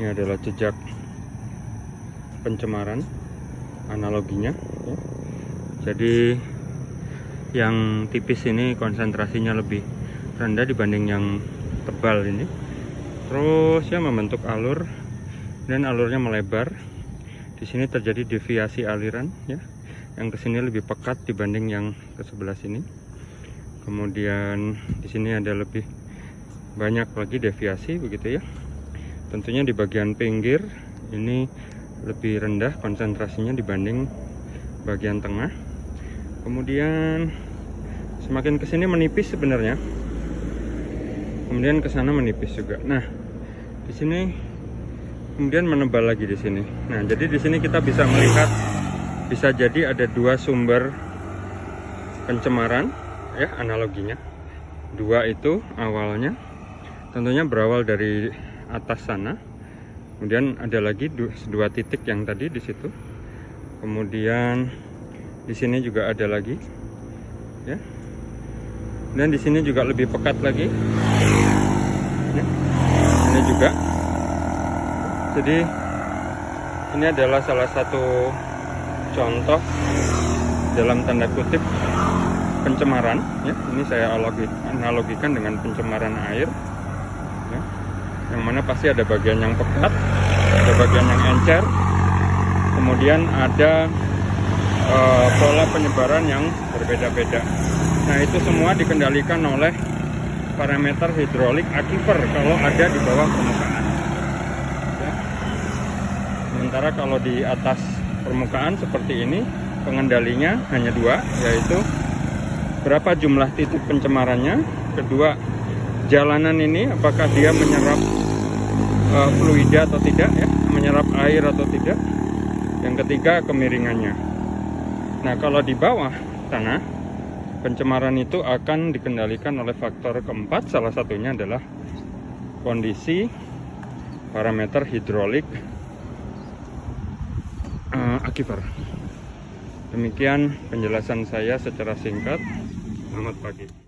Ini adalah jejak pencemaran analoginya ya. Jadi yang tipis ini konsentrasinya lebih rendah dibanding yang tebal ini. Terus ya membentuk alur dan alurnya melebar. Di sini terjadi deviasi aliran ya. Yang kesini lebih pekat dibanding yang ke sebelah sini. Kemudian di sini ada lebih banyak lagi deviasi begitu ya. Tentunya di bagian pinggir ini lebih rendah konsentrasinya dibanding bagian tengah. Kemudian semakin ke sini menipis sebenarnya. Kemudian ke sana menipis juga. Nah, di sini kemudian menebal lagi di sini. Nah, jadi di sini kita bisa melihat bisa jadi ada dua sumber pencemaran ya analoginya. Dua itu awalnya tentunya berawal dari atas sana, kemudian ada lagi dua titik yang tadi di situ, kemudian di sini juga ada lagi ya, dan di sini juga lebih pekat lagi ya. Ini juga, jadi ini adalah salah satu contoh dalam tanda kutip pencemaran ya. Ini saya analogikan dengan pencemaran air ya. Yang mana pasti ada bagian yang pekat, ada bagian yang encer, kemudian ada pola penyebaran yang berbeda-beda. Nah, itu semua dikendalikan oleh parameter hidrolik aquifer kalau ada di bawah permukaan ya. Sementara kalau di atas permukaan seperti ini, pengendalinya hanya dua, yaitu berapa jumlah titik pencemarannya, kedua jalanan ini apakah dia menyerap fluida atau tidak ya, menyerap air atau tidak, yang ketiga kemiringannya. Nah, kalau di bawah tanah pencemaran itu akan dikendalikan oleh faktor keempat, salah satunya adalah kondisi parameter hidrolik aquifer. Demikian penjelasan saya secara singkat. Selamat pagi.